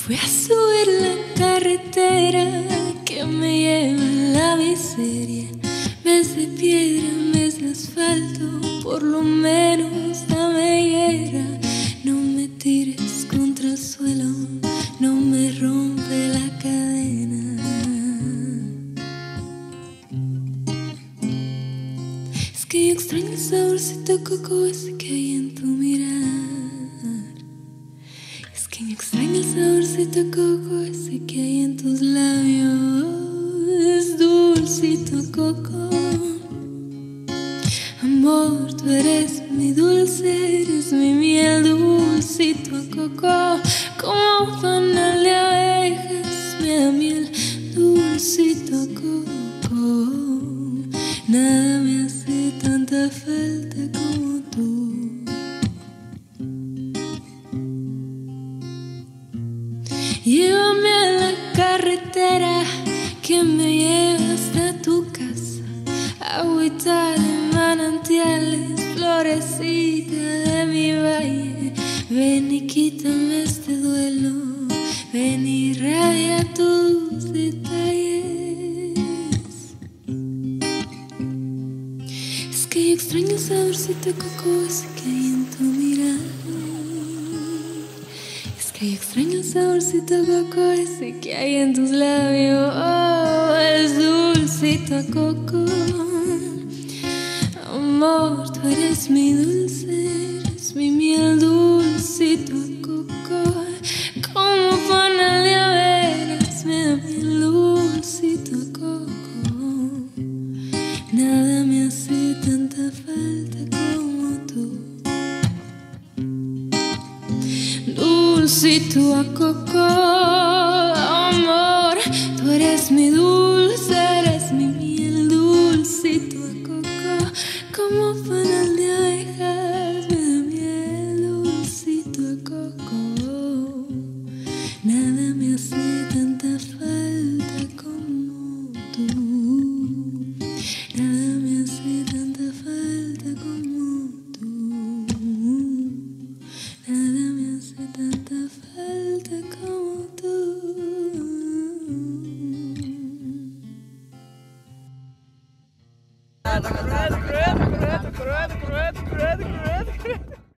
Voy a subir la carretera que me lleva a la miseria. Vez de piedra, en vez de asfalto, por lo menos dame hierra. No me tires contra el suelo, no me rompe la cadena. Es que yo extraño el saborcito de coco ese que hay en tu mirar. Es que yo extraño el saborcito de coco ese que hay en tus labios, dulcito coco. Amor, tú eres mi dulce, eres mi miel, dulcito coco. Como panal de abejas, me da miel, dulcito coco. Nada me hace tanta falta como tú. Llévame a la carretera que me lleva hasta tu casa. Agüita de manantiales, florecita de mi valle. Ven y quítame este duelo, ven y radia tus detalles. Es que yo extraño el saborcito de coco ese que hay en tu mirar. Es que yo extraño el saborcito de coco ese que hay en tus labios, es dulcito coco. Amor, tú eres mi dulce, eres mi miel, dulcito coco. Como panal de abejas, me da miel, dulcito coco. Nada me hace tanta falta como tú. Dulcito a coco, amor, tú eres mi dulce, eres mi miel, dulcito a coco. Como panal de abejas, me da miel, dulcito a coco. Nada me hace tanta falta como tú. Nada me hace tanta falta como tú. Nada me hace tanta falta como tú. Credo.